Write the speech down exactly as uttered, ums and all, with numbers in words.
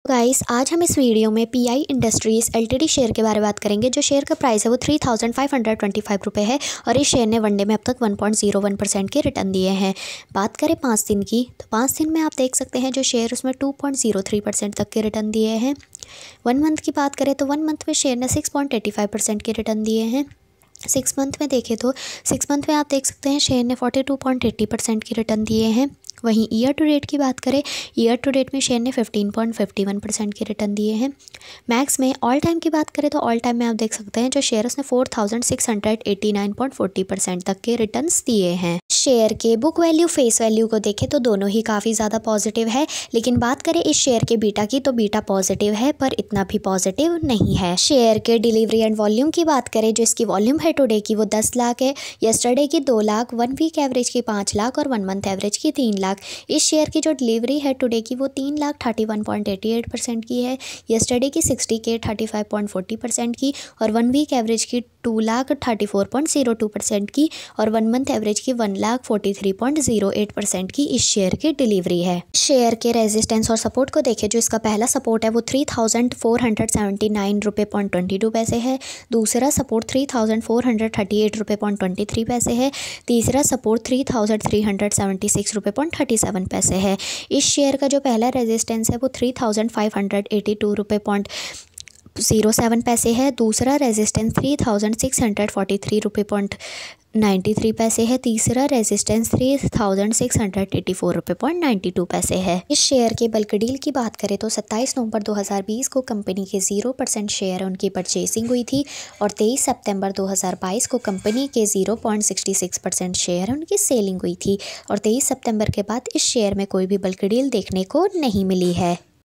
Guys, आज हम इस वीडियो में P I industries L T D share के बारे में बात करेंगे। जो शेयर का प्राइस है वो three thousand five hundred twenty five रुपये है और इस शेयर ने वनडे में अब तक one point zero one percent के रिटर्न दिए हैं। बात करें पाँच दिन की, तो पाँच दिन में आप देख सकते हैं जो शेयर उसमें two point zero three percent तक के रिटर्न दिए हैं। वन मंथ की बात करें तो वन मंथ में शेयर ने six point eighty five percent के रिटर्न दिए हैं। सिक्स मंथ में देखें तो सिक्स मंथ में आप देख सकते हैं शेयर ने forty two point eighty percent के रिटर्न दिए हैं। वहीं ईयर टू डेट की बात करें, ईयर टू डेट में शेयर ने fifteen point fifty one percent के रिटर्न दिए हैं। मैक्स में ऑल टाइम की बात करें तो ऑल टाइम में आप देख सकते हैं जो शेयर उसने four thousand six hundred eighty nine point forty percent तक के रिटर्न्स दिए हैं। शेयर के बुक वैल्यू फेस वैल्यू को देखें तो दोनों ही काफ़ी ज़्यादा पॉजिटिव है, लेकिन बात करें इस शेयर के बीटा की तो बीटा पॉजिटिव है पर इतना भी पॉजिटिव नहीं है। शेयर के डिलीवरी एंड वॉल्यूम की बात करें, जो इसकी वॉल्यूम है टुडे की वो दस लाख है, यस्टरडे की दो लाख, वन वीक एवरेज की पाँच लाख और वन मंथ एवरेज की तीन लाख। इस शेयर की जो डिलीवरी है टुडे की वो तीन lakh thirty one point eighty eight percent की है, यस्टरडे की sixty K thirty five point forty percent की और वन वीक एवरेज की two lakh thirty four point zero two percent की और वन मंथ एवरेज की one lakh forty three point zero eight percent की इस शेयर की डिलीवरी है। शेयर के रेजिस्टेंस और सपोर्ट को देखें, जो इसका पहला सपोर्ट है वो three thousand four hundred seventy nine रुपये पॉइंट ट्वेंटी टू पैसे है, दूसरा support three thousand four hundred thirty eight रुपये पॉइंट ट्वेंटी थ्री पैसे है, तीसरा support three thousand three hundred seventy six रुपये पॉइंट थर्टी सेवन पैसे है। इस शेयर का जो पहला रेजिस्टेंस है वो three thousand five hundred eighty two रुपये पॉइंट ज़ीरो सेवन पैसे है, दूसरा resistance three thousand six hundred forty three रुपये पॉइंट नाइन्टी थ्री पैसे है, तीसरा resistance three thousand six hundred eighty four रुपये पॉइंट नाइन्टी टू पैसे है। इस शेयर के बल्क डील की बात करें तो सत्ताईस नवंबर दो हज़ार बीस को कंपनी के ज़ीरो परसेंट शेयर उनकी परचेसिंग हुई थी और तेईस सितंबर दो हज़ार बाईस को कंपनी के zero point sixty six percent share उनकी सेलिंग हुई थी और तेईस सितंबर के बाद इस शेयर में कोई भी बल्क डील देखने को नहीं मिली है।